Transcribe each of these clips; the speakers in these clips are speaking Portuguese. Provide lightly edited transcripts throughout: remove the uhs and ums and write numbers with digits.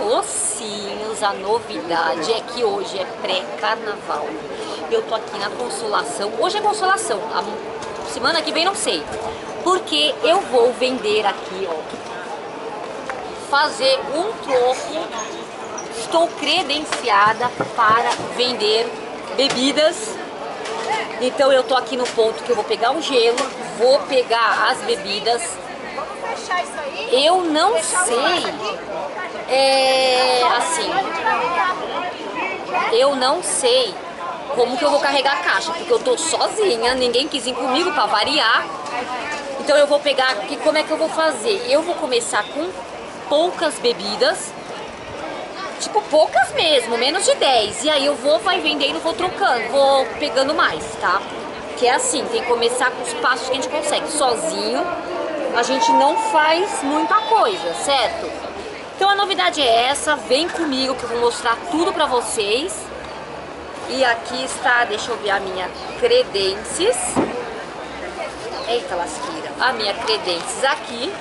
mocinhos, a novidade é que hoje é pré-carnaval. Eu tô aqui na Consolação. Hoje é Consolação, a semana que vem não sei. Porque eu vou vender aqui, ó, fazer um troco. Estou credenciada para vender bebidas. Então eu tô aqui no ponto que eu vou pegar o gelo, vou pegar as bebidas. Eu não sei, assim, eu não sei como que eu vou carregar a caixa, porque eu tô sozinha, ninguém quis ir comigo para variar. Então eu vou pegar aqui, como é que eu vou fazer? Eu vou começar com poucas bebidas, tipo poucas mesmo, menos de 10. E aí eu vai vendendo, vou trocando, vou pegando mais, tá? Que é assim, tem que começar com os passos que a gente consegue. Sozinho a gente não faz muita coisa, certo? Então a novidade é essa, vem comigo que eu vou mostrar tudo pra vocês. E aqui está, deixa eu ver a minha credências. Eita lasqueira, a minha credências aqui.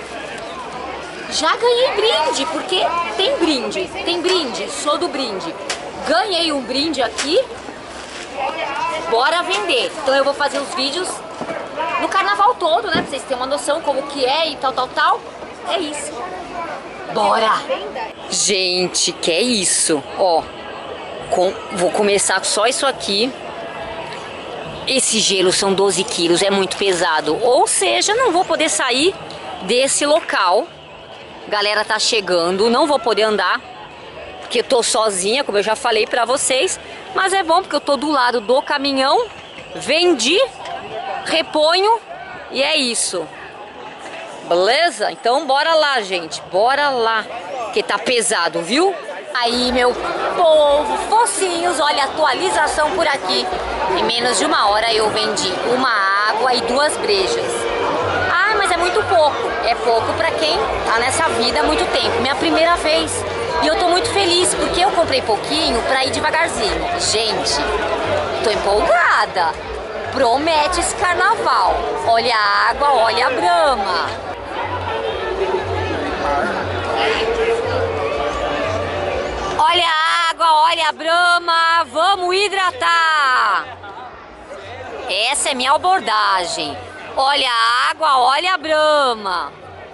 Já ganhei brinde, porque tem brinde, sou do brinde. Ganhei um brinde aqui, bora vender. Então eu vou fazer os vídeos no carnaval todo, né, pra vocês terem uma noção como que é e tal. É isso. Bora! Gente, que é isso? Ó, vou começar só isso aqui. Esse gelo são 12 quilos, é muito pesado. Ou seja, não vou poder sair desse local. Galera tá chegando, não vou poder andar, porque eu tô sozinha, como eu já falei pra vocês. Mas é bom, porque eu tô do lado do caminhão. Vendi, reponho e é isso. Beleza? Então bora lá, gente, bora lá, que tá pesado, viu? Aí, meu povo, focinhos, olha a atualização por aqui. Em menos de 1 hora eu vendi uma água e 2 brejas. Ah, mas é muito pouco. É pouco pra quem tá nessa vida há muito tempo. Minha primeira vez. E eu tô muito feliz porque eu comprei pouquinho pra ir devagarzinho. Gente, tô empolgada. Promete esse carnaval. Olha a água, olha a Brahma. Olha a água, olha a Brahma. Vamos hidratar. Essa é minha abordagem. Olha a água, olha a Brahma.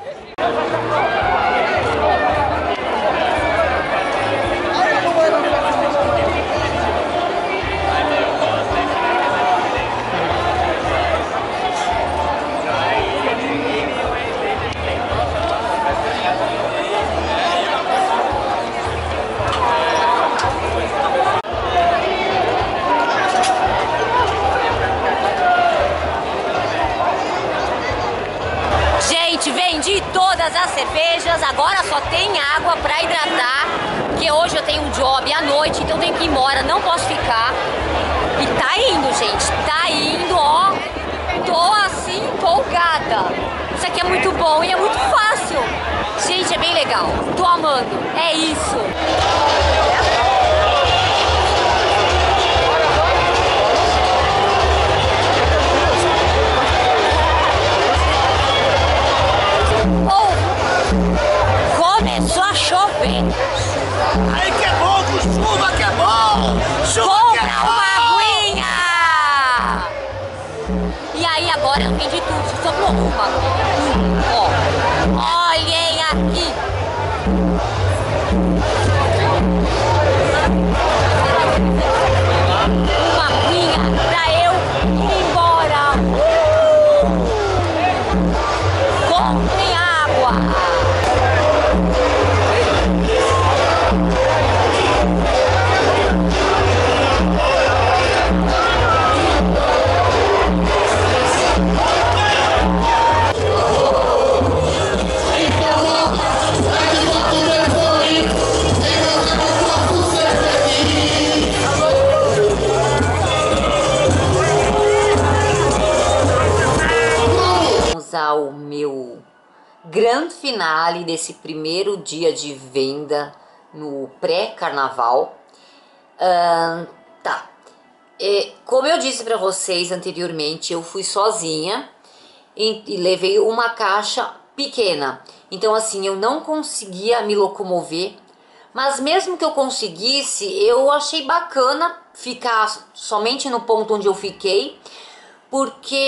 Vendi todas as cervejas, agora só tem água pra hidratar, porque hoje eu tenho um job à noite, então tenho que ir embora, não posso ficar. E tá indo, gente, tá indo, ó. Tô assim empolgada. Isso aqui é muito bom e é muito fácil. Gente, é bem legal, tô amando, é isso. Começou a chover. Aí que é bom, chuva que é bom. Chuva que é bom. Uma aguinha. E aí agora eu vendi tudo, sobrou uma. Ó, olhem aqui. Uma aguinha pra eu ir embora. Comprem água. Ao meu grande finale desse primeiro dia de venda no pré-carnaval. Tá. Como eu disse para vocês anteriormente, eu fui sozinha e levei uma caixa pequena. Então assim, eu não conseguia me locomover Mas mesmo que eu conseguisse, eu achei bacana ficar somente no ponto onde eu fiquei, porque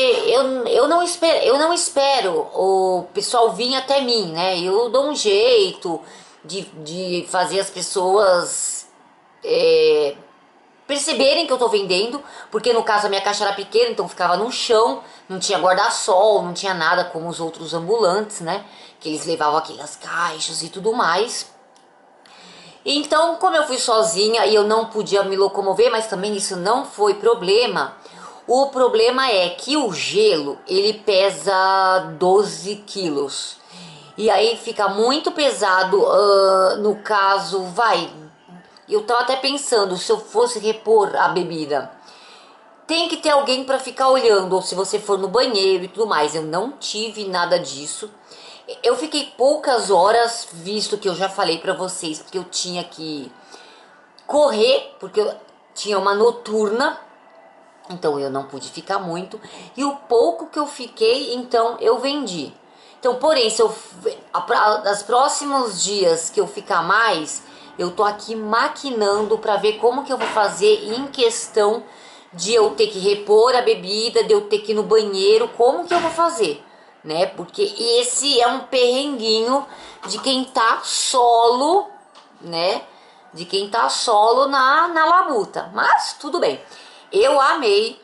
eu não espero o pessoal vir até mim, né? Eu dou um jeito de fazer as pessoas perceberem que eu tô vendendo, porque no caso a minha caixa era pequena, então ficava no chão, não tinha guarda-sol, não tinha nada como os outros ambulantes, né? Que eles levavam aquelas caixas e tudo mais. Então, como eu fui sozinha e eu não podia me locomover, mas também isso não foi problema. O problema é que o gelo, ele pesa 12 quilos. E aí fica muito pesado, no caso, eu tava até pensando, se eu fosse repor a bebida, tem que ter alguém para ficar olhando, ou se você for no banheiro e tudo mais. Eu não tive nada disso. Eu fiquei poucas horas, visto que eu já falei pra vocês que eu tinha que correr, porque eu tinha uma noturna, então eu não pude ficar muito. E o pouco que eu fiquei, então eu vendi. Então, porém, se eu nos próximos dias que eu ficar mais, eu tô aqui maquinando pra ver como que eu vou fazer em questão de eu ter que repor a bebida, de eu ter que ir no banheiro, como que eu vou fazer, né? Porque esse é um perrenguinho de quem tá solo, né? De quem tá solo na labuta. Mas tudo bem. Eu amei.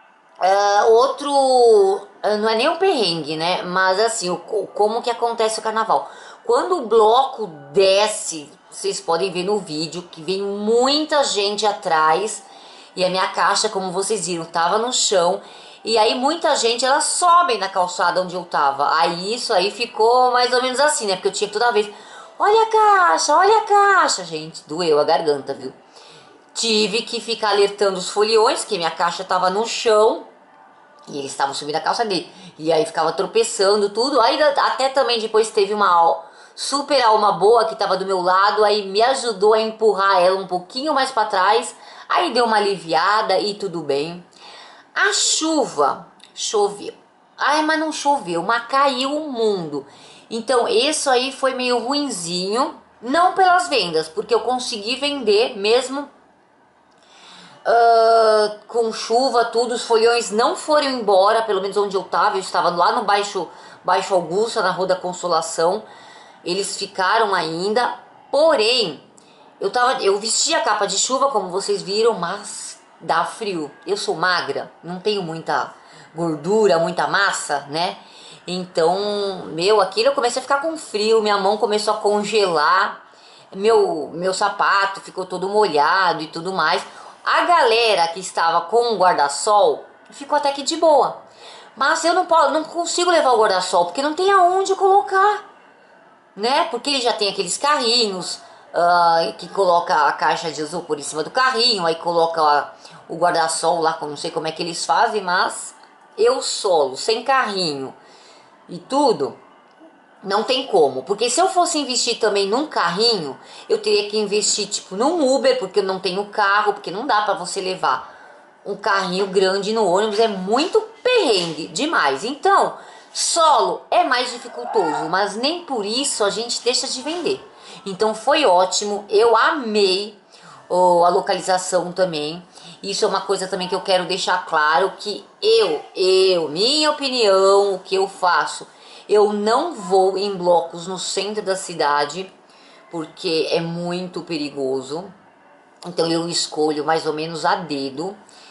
Não é nem um perrengue, né? Mas assim, como que acontece o carnaval? Quando o bloco desce, vocês podem ver no vídeo que vem muita gente atrás. E a minha caixa, como vocês viram, tava no chão. E aí muita gente, elas sobem na calçada onde eu tava. Aí isso aí ficou mais ou menos assim, né? Porque eu tinha que toda vez, olha a caixa, olha a caixa. Gente, doeu a garganta, viu? Tive que ficar alertando os foliões, que minha caixa tava no chão. E eles estavam subindo a calça dele. E aí ficava tropeçando, tudo. Aí até também depois teve uma super alma boa que tava do meu lado. Aí me ajudou a empurrar ela um pouquinho mais pra trás. Aí deu uma aliviada e tudo bem. A chuva choveu. Ai, mas não choveu, mas caiu o mundo. Então, isso aí foi meio ruinzinho. Não pelas vendas, porque eu consegui vender mesmo com chuva, tudo. Os folhões não foram embora, pelo menos onde eu estava lá no Baixo Augusta, na Rua da Consolação. Eles ficaram ainda, porém, eu vesti a capa de chuva, como vocês viram, mas dá frio. Eu sou magra, não tenho muita gordura, muita massa, né? Então, aquilo eu comecei a ficar com frio, minha mão começou a congelar, meu sapato ficou todo molhado e tudo mais. A galera que estava com o guarda-sol ficou até que de boa. Mas eu não consigo levar o guarda-sol, porque não tem aonde colocar, né? Porque ele já tem aqueles carrinhos que coloca a caixa de isopor em cima do carrinho, aí coloca o guarda-sol lá, não sei como é que eles fazem, mas eu solo, sem carrinho e tudo, não tem como. Porque se eu fosse investir também num carrinho, eu teria que investir tipo num Uber, porque eu não tenho carro, porque não dá pra você levar um carrinho grande no ônibus, é muito perrengue demais. Então, solo é mais dificultoso, mas nem por isso a gente deixa de vender. Então foi ótimo, eu amei a localização também. Isso é uma coisa também que eu quero deixar claro, que minha opinião, o que eu faço, eu não vou em blocos no centro da cidade, porque é muito perigoso. Então eu escolho mais ou menos a dedo.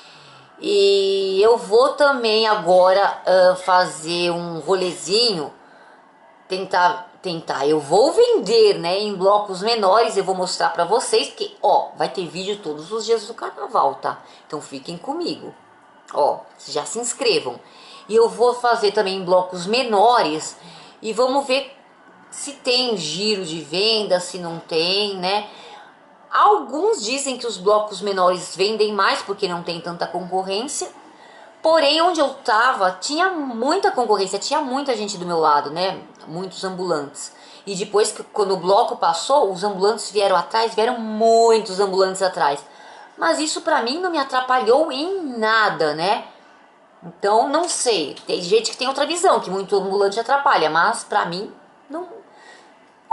E eu vou também agora fazer um rolezinho, tentar, eu vou vender, né, em blocos menores. Eu vou mostrar pra vocês que, vai ter vídeo todos os dias do carnaval, tá? Então fiquem comigo, já se inscrevam. E eu vou fazer também em blocos menores e vamos ver se tem giro de venda, se não tem, né? Alguns dizem que os blocos menores vendem mais porque não tem tanta concorrência. Porém, onde eu tava, tinha muita concorrência, tinha muita gente do meu lado, né? Muitos ambulantes. E depois, quando o bloco passou, os ambulantes vieram atrás, vieram muitos ambulantes atrás. Mas isso pra mim não me atrapalhou em nada, né? Então, não sei. Tem gente que tem outra visão, que muito ambulante atrapalha. Mas pra mim, não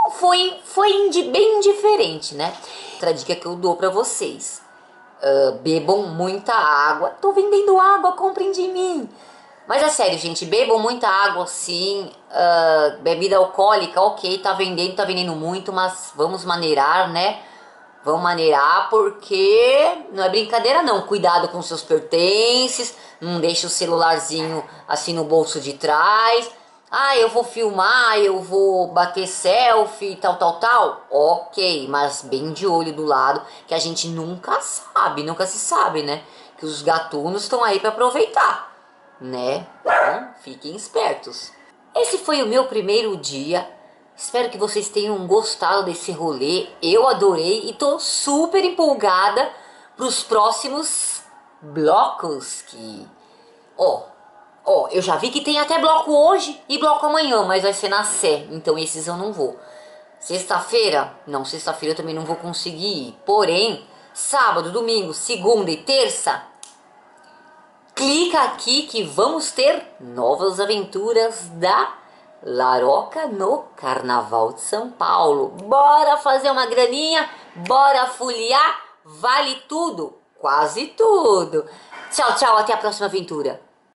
foi bem diferente, né? Outra dica que eu dou pra vocês. Bebam muita água. Tô vendendo água, comprem de mim. Mas é sério, gente, bebam muita água sim. Bebida alcoólica, ok, tá vendendo muito, mas vamos maneirar, né? Vamos maneirar porque não é brincadeira não. Cuidado com seus pertences, não deixe o celularzinho assim no bolso de trás. Ah, eu vou filmar, eu vou bater selfie, tal. Ok, mas bem de olho do lado, que a gente nunca se sabe, né? Que os gatunos estão aí para aproveitar, né? Então, fiquem espertos. Esse foi o meu primeiro dia. Espero que vocês tenham gostado desse rolê. Eu adorei e tô super empolgada para os próximos blocos que... eu já vi que tem até bloco hoje e bloco amanhã, mas vai ser na Sé, então esses eu não vou. Sexta-feira eu também não vou conseguir ir. Porém, sábado, domingo, segunda e terça, clica aqui que vamos ter novas aventuras da Laroca no Carnaval de São Paulo. Bora fazer uma graninha, bora foliar, vale tudo, quase tudo. Tchau, tchau, até a próxima aventura.